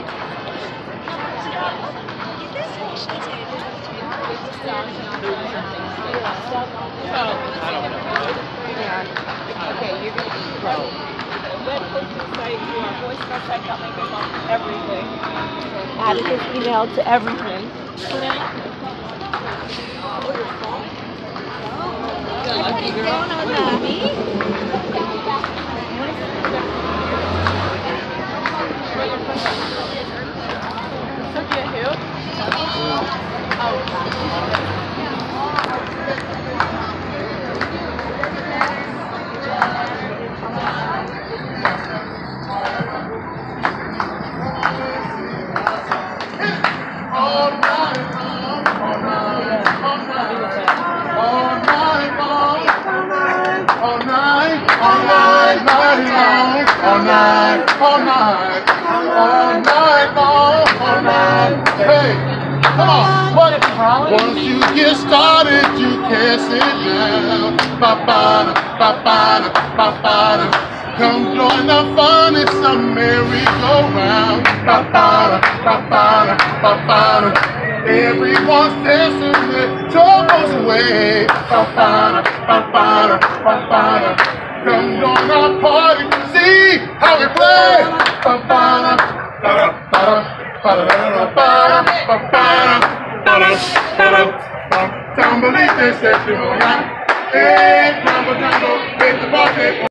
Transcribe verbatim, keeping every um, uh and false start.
Okay, you're going to be pro. Let Christmas say you are voicemail check out make on everything. Added his email to everything. You're lucky girl. All night, all night, all night long, all night. Hey, come on. What? Once you get started, you can't sit down. Ba-ba-da, ba-ba-da, ba-ba-da. Come join the fun, it's a merry-go-round. Ba-ba-da, ba-ba-da, ba-ba-da. Everyone's dancing their troubles away. Ba-ba-da, ba-ba-da, ba-ba-da. Come join our party, see how we play. Ba-ba-da, ba-da, ba-da, ba-da, ba-da, ba-ba-da, ba-da, ba-da, ba-da. Tambourine, they say, hey, jumbo, jumbo, hit the bucket.